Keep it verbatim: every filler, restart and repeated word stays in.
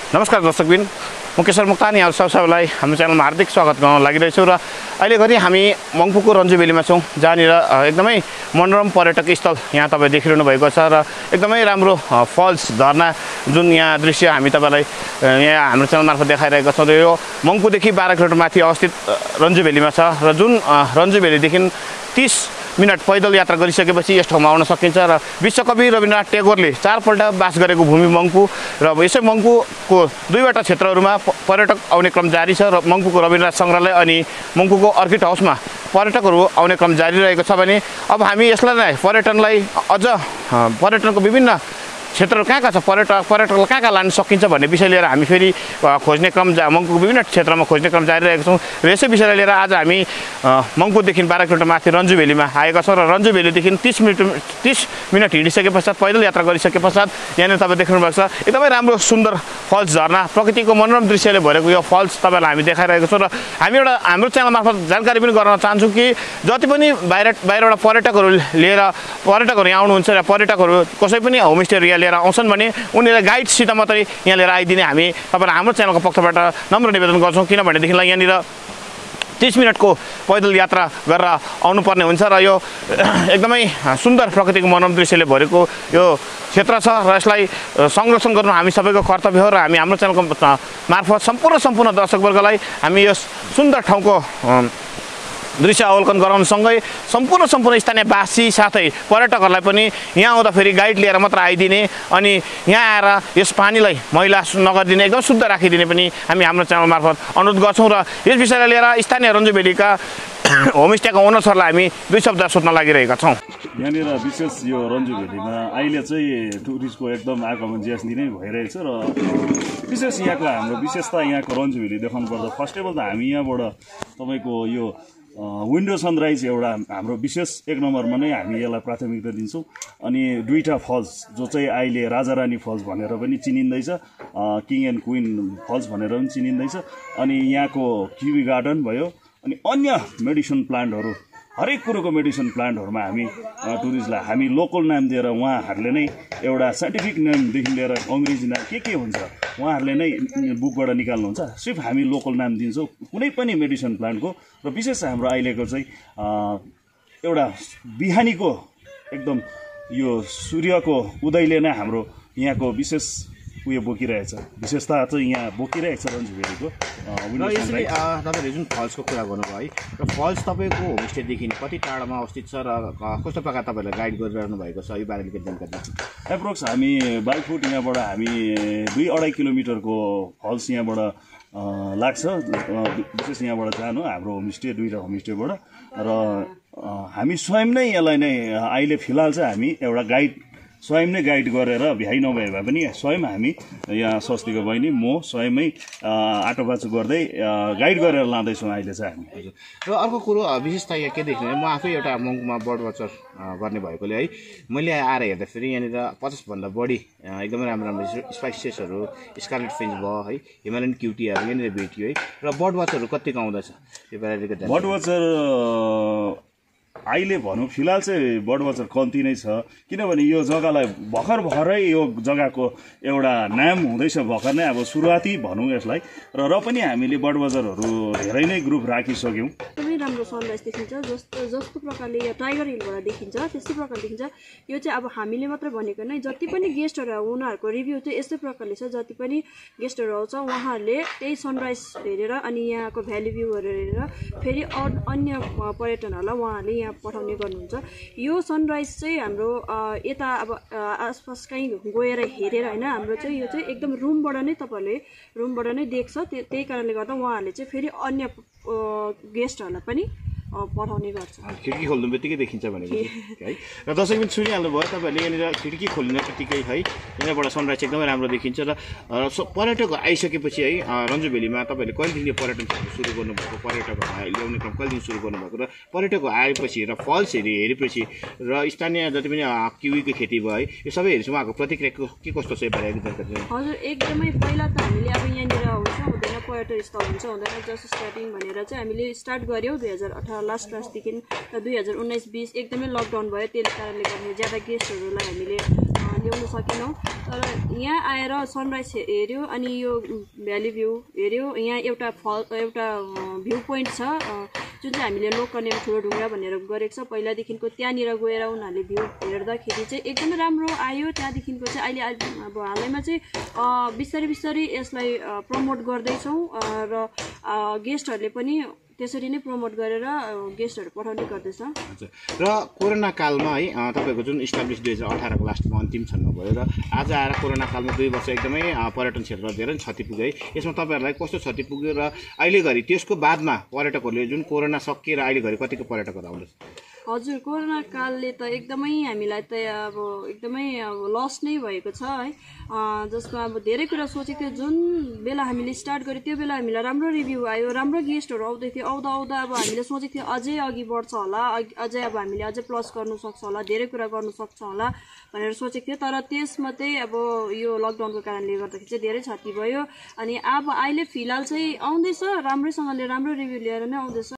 नमस्कार दर्शकबिन, म केशर मुक्तानी यहाँहरू सब सबैलाई हाम्रो च्यानलमा हार्दिक स्वागत गर्न लागिरहेछु र अहिले घरि हामी मङ्पुको रन्जु भेलीमा छौँ, जहाँनिर एकदमै मनोरम पर्यटक स्थल यहाँ तपाईँ देखिरहनु भएको छ र एकदमै राम्रो फल्स झरना जुन यहाँ दृश्य हामी तपाईँलाई यहाँ हाम्रो च्यानल मार्फत देखाइरहेको छौँ। यो मङ्पुदेखि बाह्र किलोमिटर माथि अवस्थित रन्जु भेलीमा छ र जुन रन्जु भेलीदेखि तीस मिनट पैदल यात्रा गरिसकेपछि यस ठाउँमा आउन सकिन्छ र विश्वकवि रविन्द्रनाथ टेगोरले चारपल्ट बास गरेको भूमि मङ्पु र यसै मङ्पुको दुईवटा क्षेत्रहरूमा पर्यटक आउने क्रम जारी छ र मङ्पुको रविन्द्रनाथ सङ्ग्रहालय अनि मङ्पुको अर्किड हाउसमा पर्यटकहरू आउने क्रम जारी रहेको छ भने अब हामी यसलाई नै पर्यटनलाई अझ पर्यटनको विभिन्न क्षेत्रहरू कहाँ कहाँ छ, पर्यटक पर्यटकलाई कहाँ कहाँ लान सकिन्छ भन्ने विषय लिएर हामी फेरि खोज्ने क्रम जा मङ्पुको विभिन्न क्षेत्रमा खोज्ने क्रम जारी रहेको छौँ र यसै विषयलाई लिएर आज हामी मङ्पुदेखि बाह्र किलोमिटर माथि रन्जु भेलीमा आएका छौँ र रन्जु भेलीदेखि तिस मिनट तिस मिनट हिँडिसके पश्चात पैदल यात्रा गरिसके पश्चात यहाँनिर तपाईँ देख्नु भएको छ एकदमै राम्रो सुन्दर फल्स झरना प्रकृतिको मनोरम दृश्यले भरेको यो फल्स तपाईँलाई हामी देखाइरहेको छौँ र हामी एउटा हाम्रो च्यानल मार्फत जानकारी पनि गराउन चाहन्छौँ कि जति पनि बाहिर बाहिरबाट पर्यटकहरू लिएर पर्यटकहरू यहाँ आउनुहुन्छ र पर्यटकहरू कसै पनि होमस्टेहरू यहाँ लिएर आउँछन् भने उनीहरूलाई गाइडसित मात्रै यहाँ लिएर आइदिने हामी तपाईँलाई हाम्रो च्यानलको पक्षबाट नम्र निवेदन गर्छौँ, किनभनेदेखिलाई यहाँनिर तीस मिनटको पैदल यात्रा गरेर आउनुपर्ने हुन्छ र यो एकदमै सुन्दर प्रकृतिको मनोरम दृश्यले भरेको यो क्षेत्र छ र यसलाई संरक्षण गर्नु हामी सबैको कर्तव्य हो र हामी हाम्रो च्यानलको मार्फत सम्पूर्ण सम्पूर्ण दर्शकवर्गलाई हामी यस सुन्दर ठाउँको दृश्य अवलोकन गराउनसँगै सम्पूर्ण सम्पूर्ण स्थानीयवासी साथै पर्यटकहरूलाई पनि यहाँ आउँदाखेरि गाइड लिएर मात्र आइदिने अनि यहाँ आएर यस पानीलाई मैला नगरिदिने एकदम शुद्ध राखिदिने पनि हामी हाम्रो च्यानल मार्फत अनुरोध गर्छौँ र यस विषयलाई लिएर स्थानीय रन्जु भेलीका होमस्टेका ओनर्सहरूलाई हामी दुई शब्द सोध्न लागिरहेका छौँ। यहाँनिर विशेष यो रन्जु भेलीमा अहिले चाहिँ टुरिस्टको एकदम आगमन ज्यास्ती नै भइरहेछ र विशेष यहाँको हाम्रो विशेषता यहाँको रन्जु भेली देखाउनु पर्दा फर्स्ट अफ अल त हामी यहाँबाट तपाईँको यो विन्डो सनराइज एउटा हाम्रो विशेष एक नम्बरमा नै हामी यसलाई प्राथमिकता दिन्छौँ अनि दुईवटा फल्स जो चाहिँ अहिले राजा रानी फल्स भनेर पनि चिनिँदैछ, किङ एन्ड क्विन फल्स भनेर पनि चिनिँदैछ अनि यहाँको किवी गार्डन भयो अनि अन्य मेडिसिन प्लान्टहरू हरेक कुरोको मेडिसिन प्लान्टहरूमा हामी टुरिस्टलाई हामी लोकल नाम दिएर उहाँहरूले नै एउटा साइन्टिफिक नामदेखि लिएर अङ्ग्रेजी नाम के के हुन्छ उहाँहरूले नै बुकबाट निकाल्नुहुन्छ, सिर्फ हामी लोकल नाम दिन्छौँ कुनै पनि मेडिसिन प्लान्टको र विशेष हाम्रो अहिलेको चाहिँ एउटा बिहानीको एकदम यो सूर्यको उदयले नै हाम्रो यहाँको विशेष उयो बोकिरहेछ, विशेषता चाहिँ यहाँ बोकिरहेको छ रन्जु भेलीको। यसरी तपाईँले जुन फल्सको कुरा गर्नुभयो है र फल्स तपाईँको होमस्टेदेखि कति टाढामा अवस्थित छ र कस्तो प्रकार तपाईँलाई गाइड गरिरहनु भएको छ यो बारेमा के जानकारी दिन्छ? एप्रोक्स हामी बाई फुट यहाँबाट हामी दुई अढाई किलोमिटरको फल्स यहाँबाट लाग्छ, विशेष यहाँबाट जानु हाम्रो होमस्टे दुईवटा होमस्टेबाट र हामी स्वयं नै यसलाई नै अहिले फिलहाल चाहिँ हामी एउटा गाइड स्वयं नै गाइड गरेर भ्याइ नभए भए पनि स्वयं हामी यहाँ स्वस्तिको बहिनी म स्वयमै आटो बाचो गर्दै गाइड गरेर लाँदैछौँ अहिले चाहिँ हामी। र अर्को कुरो विशेषता यहाँ के देख्ने म आफै एउटा मङ्पुमा बर्ड वाचर गर्ने भएकोले है मैले आएर हेर्दाखेरि यहाँनिर पचासभन्दा बढी एकदमै राम्रो राम्रो स्पाइसिसहरू स्कारलेट फिन्च भयो है, हिमालयन क्युटीहरू यहाँनिर भेटियो है र बर्ड वाचरहरू कतिको आउँदछ त्यो बारे? बर्ड वाचर अहिले भनौँ फिलहाल चाहिँ बर्ड वाचर कम्ती नै छ, किनभने यो जग्गालाई भर्खर भर्खरै यो जग्गाको एउटा नाम हुँदैछ, भर्खर नै अब सुरुवाती भनौँ यसलाई र र पनि हामीले बर्ड वाचरहरू धेरै नै ग्रुप राखिसक्यौँ। एकदमै राम्रो सनराइज देखिन्छ, जस्तो जस्तो प्रकारले यो टाइगर हिलबाट देखिन्छ त्यस्तै प्रकारले देखिन्छ। यो चाहिँ अब हामीले मात्र भनेको नै जति पनि गेस्टहरू उनीहरूको रिभ्यू चाहिँ यस्तै प्रकारले छ, जति पनि गेस्टहरू आउँछ उहाँहरूले त्यही सनराइज हेरेर अनि यहाँको भ्याली भ्यूहरू हेरेर फेरि अन्य पर्यटनहरूलाई उहाँहरूले यहाँ पठाउने गर्नुहुन्छ। यो सनराइज चाहिँ हाम्रो यता अब आसपास कहीँ गएर हेरेर होइन, हाम्रो चाहिँ यो चाहिँ एकदम रुमबाट नै तपाईँहरूले रुमबाट नै देख्छ, त्यही कारणले गर्दा उहाँहरूले चाहिँ फेरि अन्य गेस्टहरूलाई पनि पठाउने गर्छ। खिड्की खोल्नु बित्तिकै देखिन्छ भनेको है र दर्शक पनि सुनिहाल्नु भयो तपाईँहरूले यहाँनिर खिड्की खोल्ने बित्तिकै है यहाँबाट सनराइज एकदमै राम्रो देखिन्छ र पर्यटक आइसकेपछि है रन्जु भेलीमा तपाईँहरूले कहिलेदेखि पर्यटन सुरु गर्नुभएको, पर्यटकहरूलाई ल्याउने क्रम कहिलेदेखि सुरु गर्नुभएको र पर्यटकहरू आएपछि र फल्स हेरि हेरेपछि र स्थानीय जति पनि किवीको खेती भयो है यो सबै हेरेपछि उहाँको प्रतिक्रिया के कस्तो छ बारे जानकारी? हजुर एकदमै पहिला त हामीले अब यहाँनिर हुन्छ हुँदैन पर्यटन स्थल हुन्छ हुँदैन जस्ट स्टार्टिङ भनेर चाहिँ हामीले स्टार्ट गऱ्यौँ दुई हजार अठार लास्ट लास्टदेखि दुई हजार उन्नाइस बिस एकदमै लकडाउन भयो, त्यसले कारणले गर्दा ज्यादा गेस्टहरूलाई हामीले ल्याउन सकेनौँ। तर यहाँ आएर सनराइज हेऱ्यो अनि यो भ्याली भ्यू हेऱ्यो। यहाँ एउटा फल एउटा भ्यू पोइन्ट छ जुन चाहिँ हामीले लोककन्या ठुलो ढुङ्गा भनेर गरेको छ पहिलादेखिको। त्यहाँनिर गएर उनीहरूले भ्यू हेर्दाखेरि चाहिँ एकदमै राम्रो आयो। त्यहाँदेखिको चाहिँ अहिले अब हालैमा चाहिँ बिस्तारै बिस्तारै यसलाई प्रमोट गर्दैछौँ र गेस्टहरूले पनि त्यसरी नै प्रमोट गरेर गेस्टहरू पठाउने गर्दैछ। हजुर, र कोरोना कालमा है तपाईँको जुन इस्टाब्लिस दुई हजार अठारको लास्टमा अन्तिम क्षणमा भयो र आज आएर कोरोना कालमा दुई वर्ष एकदमै पर्यटन क्षेत्र धेरै क्षति पुग्यो है। यसमा तपाईँहरूलाई कस्तो क्षति पुग्यो र अहिले घरि त्यसको बादमा पर्यटकहरूले जुन कोरोना सकिएर अहिले घरि कतिको पर्यटकहरू आउँदैछ? हजुर, कोरोना कालले त एकदमै हामीलाई त अब एकदमै अब लस नै भएको छ है। जसमा अब धेरै कुरा सोचेको थियो। जुन बेला हामीले स्टार्ट गऱ्यो त्यो बेला हामीलाई राम्रो रिभ्यू आयो, राम्रो गेस्टहरू आउँदै थियो। आउँदा आउँदा अब हामीले सोचेको थियो अझै अघि बढ्छ होला, अझै अब हामीले अझै प्लस गर्नु सक्छ होला, धेरै कुरा गर्नु सक्छ होला भनेर सोचेको थियो। तर त्यसमा चाहिँ अब यो लकडाउनको कारणले गर्दाखेरि चाहिँ धेरै क्षति भयो। अनि अब अहिले फिलहाल चाहिँ आउँदैछ, राम्रैसँगले राम्रो रिभ्यू लिएर नै आउँदैछ।